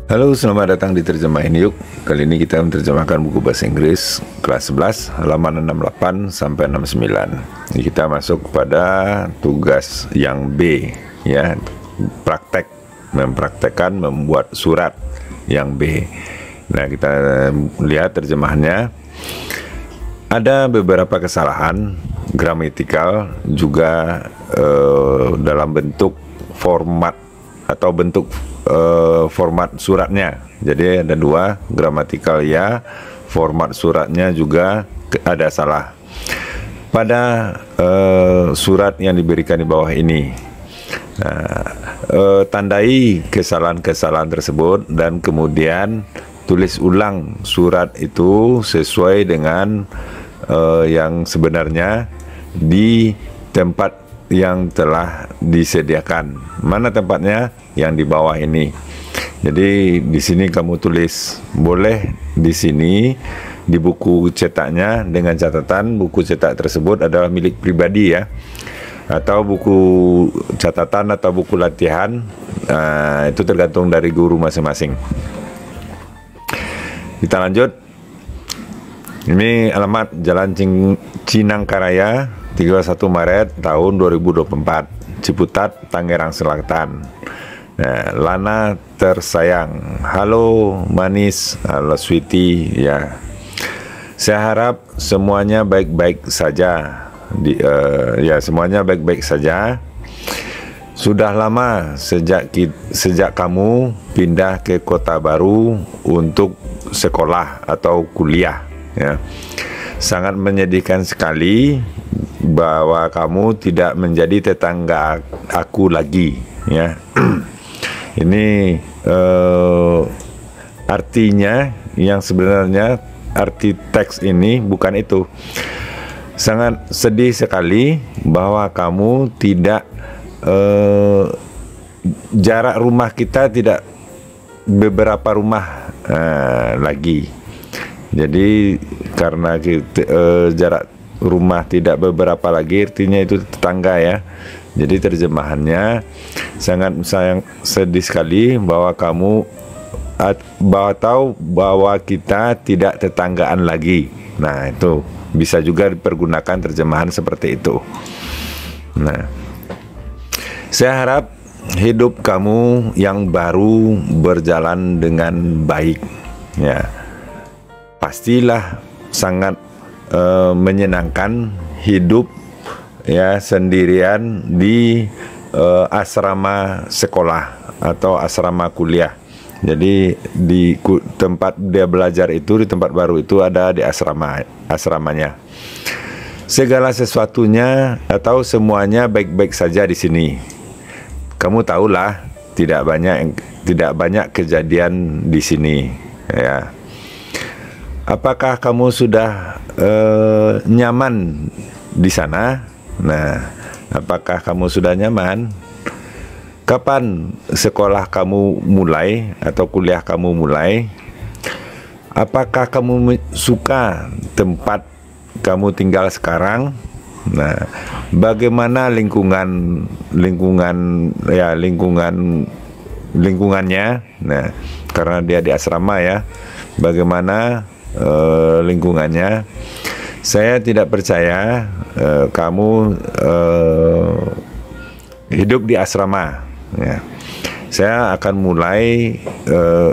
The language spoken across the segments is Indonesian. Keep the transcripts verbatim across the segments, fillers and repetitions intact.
Halo, selamat datang di Terjemahin Yuk. Kali ini kita menerjemahkan buku bahasa Inggris kelas sebelas halaman enam puluh delapan sampai enam puluh sembilan. Jadi kita masuk kepada tugas yang B, ya, praktek, mempraktekkan membuat surat yang B. Nah, kita lihat terjemahannya. Ada beberapa kesalahan gramatikal juga eh, dalam bentuk format atau bentuk uh, format suratnya. Jadi ada dua, gramatikal ya, format suratnya juga ada salah. Pada uh, surat yang diberikan di bawah ini, nah, uh, tandai kesalahan-kesalahan tersebut dan kemudian tulis ulang surat itu sesuai dengan uh, yang sebenarnya di tempat yang telah disediakan. Mana tempatnya? Yang di bawah ini. Jadi di sini kamu tulis, boleh di sini di buku cetaknya dengan catatan buku cetak tersebut adalah milik pribadi ya, atau buku catatan atau buku latihan, nah, itu tergantung dari guru masing-masing. Kita lanjut. Ini alamat Jalan Cing Cinangkaraya, tiga puluh satu Maret tahun dua ribu dua puluh empat, Ciputat, Tangerang Selatan. Nah, Lana tersayang, halo manis, halo sweetie, ya. Saya harap semuanya baik-baik saja. Di, uh, ya semuanya baik-baik saja. Sudah lama sejak sejak kamu pindah ke kota baru untuk sekolah atau kuliah, ya. Sangat menyedihkan sekali bahwa kamu tidak menjadi tetangga aku lagi, ya. Ini uh, artinya yang sebenarnya arti teks ini bukan itu. Sangat sedih sekali bahwa kamu tidak uh, jarak rumah kita tidak beberapa rumah uh, lagi. Jadi karena kita, uh, jarak rumah tidak beberapa lagi, artinya itu tetangga ya. Jadi terjemahannya sangat sayang sedih sekali bahwa kamu bahwa tahu bahwa kita tidak tetanggaan lagi. Nah, itu bisa juga dipergunakan terjemahan seperti itu. Nah, saya harap hidup kamu yang baru berjalan dengan baik, ya. Pastilah sangat uh, menyenangkan hidup ya sendirian di uh, asrama sekolah atau asrama kuliah. Jadi di tempat dia belajar itu, di tempat baru itu ada di asrama asramanya. Segala sesuatunya atau semuanya baik-baik saja di sini. Kamu tahulah tidak banyak tidak banyak kejadian di sini, ya. Apakah kamu sudah uh, nyaman di sana? Nah, apakah kamu sudah nyaman? Kapan sekolah kamu mulai atau kuliah kamu mulai? Apakah kamu suka tempat kamu tinggal sekarang? Nah, bagaimana lingkungan lingkungan ya lingkungan lingkungannya? Nah, karena dia di asrama ya. Bagaimana uh, lingkungannya? Saya tidak percaya uh, kamu uh, hidup di asrama, ya. Saya akan mulai uh,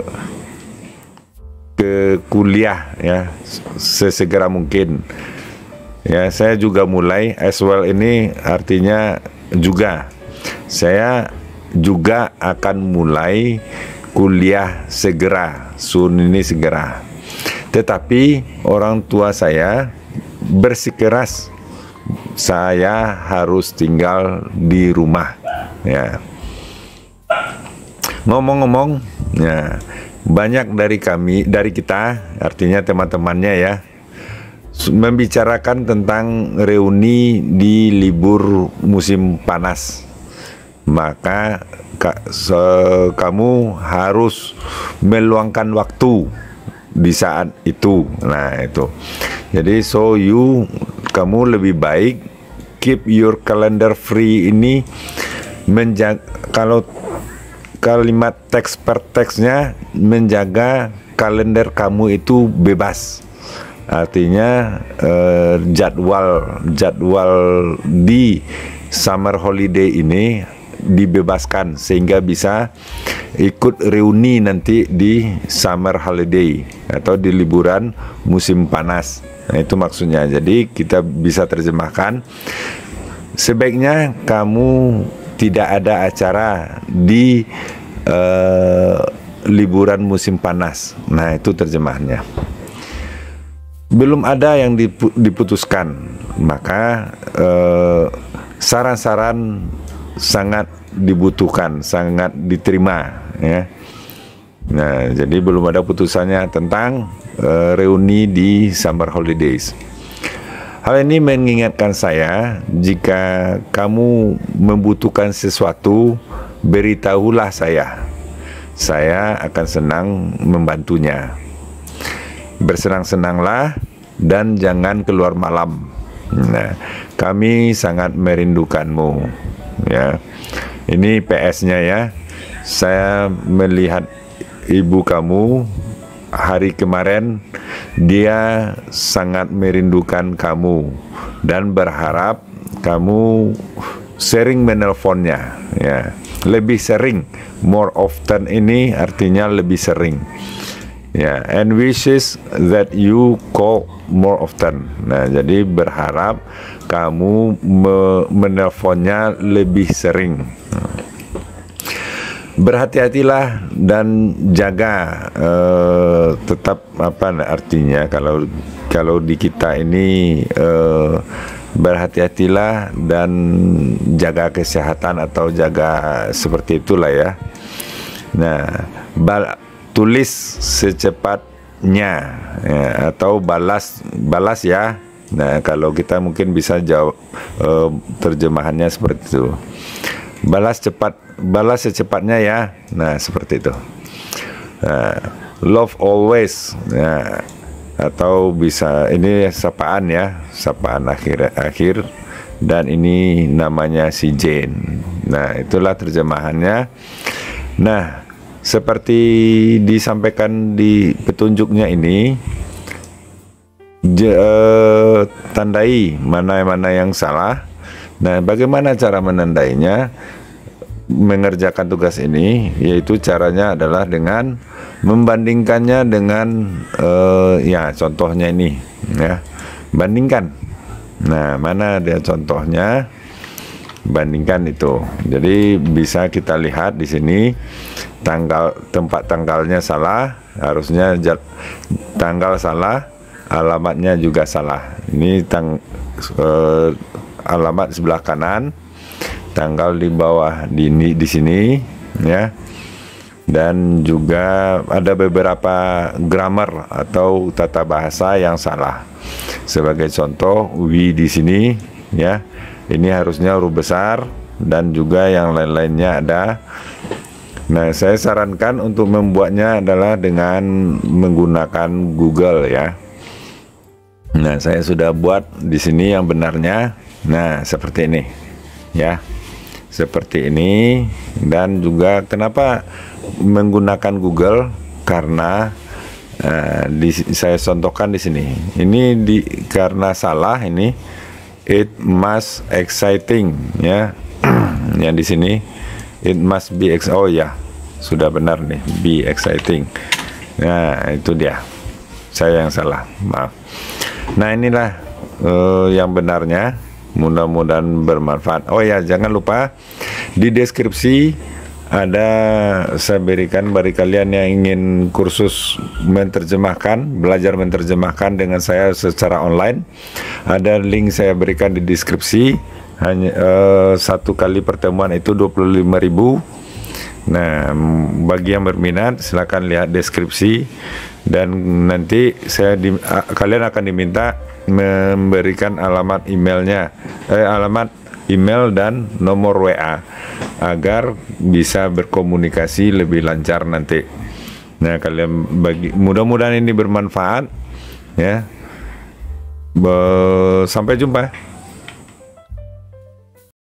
ke kuliah ya sesegera mungkin. Ya, saya juga mulai as well, ini artinya juga. Saya juga akan mulai kuliah segera, soon ini segera. Tetapi orang tua saya bersikeras saya harus tinggal di rumah, ya. Ngomong-ngomong, ya, banyak dari kami, dari kita, artinya teman-temannya ya, membicarakan tentang reuni di libur musim panas. Maka ka, se, kamu harus meluangkan waktu di saat itu. Nah, itu. Jadi so you kamu lebih baik keep your calendar free ini menjaga, kalau kalimat teks per teksnya menjaga kalender kamu itu bebas. Artinya eh, jadwal jadwal di summer holiday ini dibebaskan sehingga bisa ikut reuni nanti di summer holiday atau di liburan musim panas. Nah, itu maksudnya. Jadi kita bisa terjemahkan, sebaiknya kamu tidak ada acara di uh, liburan musim panas. Nah, itu terjemahannya. Belum ada yang diputuskan, maka saran-saran uh, sangat dibutuhkan, sangat diterima, ya. Nah, jadi belum ada putusannya tentang uh, reuni di summer holidays. Hal ini mengingatkan saya, jika kamu membutuhkan sesuatu, beritahulah saya. Saya akan senang membantunya. Bersenang-senanglah dan jangan keluar malam. Nah, kami sangat merindukanmu, ya. Ini P S-nya ya. Saya melihat ibu kamu hari kemarin, dia sangat merindukan kamu dan berharap kamu sering menelponnya, ya. Lebih sering, more often ini artinya lebih sering, ya. And wishes that you call more often. Nah, jadi berharap kamu me menelponnya lebih sering. Berhati-hatilah dan jaga, uh, tetap apa artinya kalau kalau di kita ini uh, berhati-hatilah dan jaga kesehatan atau jaga seperti itulah ya. Nah, bal tulis secepatnya, ya, atau balas balas ya. Nah, kalau kita mungkin bisa jawab, uh, terjemahannya seperti itu. Balas cepat, balas secepatnya ya. Nah, seperti itu. Nah, love always, ya. Atau bisa ini sapaan ya, sapaan akhir akhir dan ini namanya si Jane. Nah, itulah terjemahannya. Nah, seperti disampaikan di petunjuknya ini, je, uh, tandai mana-mana yang salah. Nah, bagaimana cara menandainya, mengerjakan tugas ini, yaitu caranya adalah dengan membandingkannya dengan uh, ya contohnya ini, ya, bandingkan. Nah, mana dia contohnya, bandingkan itu. Jadi bisa kita lihat di sini tanggal, tempat tanggalnya salah, harusnya tanggal salah, alamatnya juga salah. Ini tang uh, alamat sebelah kanan, tanggal di bawah di di sini, ya. Dan juga ada beberapa grammar atau tata bahasa yang salah. Sebagai contoh, we di sini, ya. Ini harusnya huruf besar dan juga yang lain-lainnya ada. Nah, saya sarankan untuk membuatnya adalah dengan menggunakan Google, ya. Nah, saya sudah buat di sini yang benarnya. Nah, seperti ini, ya. Seperti ini. Dan juga kenapa menggunakan Google, karena uh, di, saya contohkan di sini. Ini di karena salah ini, it must exciting, ya. Yang di sini it must be ex oh ya, sudah benar nih, be exciting. Nah, itu dia. Saya yang salah, maaf. Nah, inilah uh, yang benarnya. Mudah-mudahan bermanfaat. Oh ya, jangan lupa di deskripsi ada saya berikan bagi kalian yang ingin kursus menerjemahkan, belajar menerjemahkan dengan saya secara online. Ada link saya berikan di deskripsi. Hanya uh, satu kali pertemuan itu dua puluh lima ribu. Nah, bagi yang berminat silakan lihat deskripsi, dan nanti saya di, uh, kalian akan diminta memberikan alamat emailnya, eh, alamat email dan nomor W A agar bisa berkomunikasi lebih lancar nanti. Nah, kalian bagi, mudah-mudahan ini bermanfaat, ya. Be, sampai jumpa.